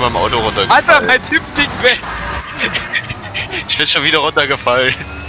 meinem Auto runtergefallen. Alter, mein Typ liegt weg. Ich bin schon wieder runtergefallen.